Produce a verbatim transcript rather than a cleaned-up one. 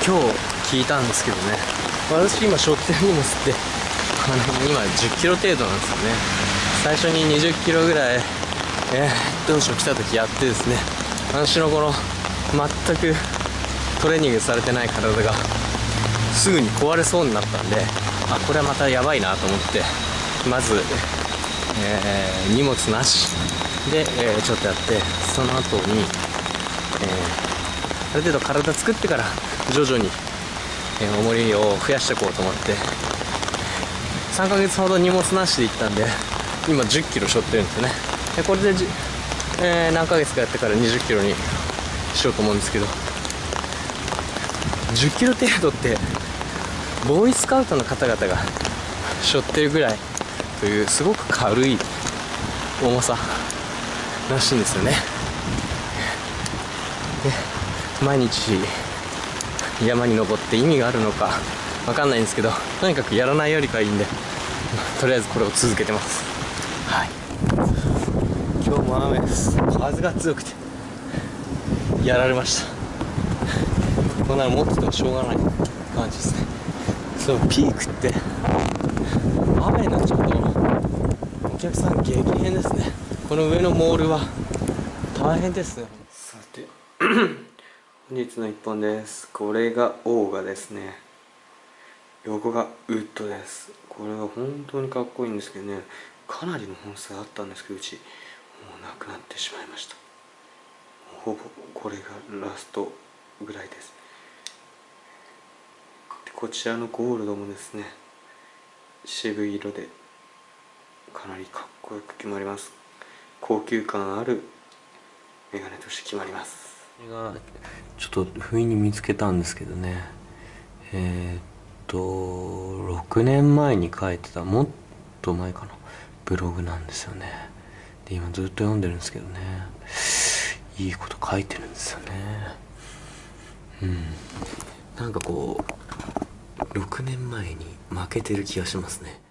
今日聞いたんですけどね、私今背負ってる荷物ってあの今じゅっキロ程度なんですよね。最初ににじゅっキロぐらい、えー、当初来た時やってですね、私のこの全くトレーニングされてない体がすぐに壊れそうになったんで、あ、これはまたやばいなと思って、まず、えー、荷物なしで、えー、ちょっとやって、その後に、えー、ある程度体作ってから徐々に、えー、重りを増やしていこうと思って、さんかげつほど荷物なしで行ったんで、今じゅっキロ背負ってるんですよね。でこれでじ、えー、何ヶ月かやってからにじゅっキロにしようと思うんですけど、じゅっキロ程度ってボーイスカウトの方々が背負ってるぐらいというすごく軽い重さらしいんですよね。で毎日山に登って意味があるのかわかんないんですけど、とにかくやらないよりかはいいんで、とりあえずこれを続けてます。はい、今日も雨です。風が強くてやられました。こんなの持っててもしょうがない感じですね。そう、ピークって雨になっちゃうとお客さん激変ですね。この上のモールは大変ですね。さて本日のいっぽんです。これがオーガですね。横がウッドです。これは本当にかっこいいんですけどね、かなりの本数あったんですけど、うちもうなくなってしまいました。ほぼこれがラストぐらいです。でこちらのゴールドもですね、渋い色でかなりかっこよく決まります。高級感あるメガネとして決まります。これがちょっと不意に見つけたんですけどね、えー、っとろくねんまえに書いてた、もっと前かな、ブログなんですよね。で今ずっと読んでるんですけどね、いいこと書いてるんですよね。うん、なんかこうろくねんまえに負けてる気がしますね。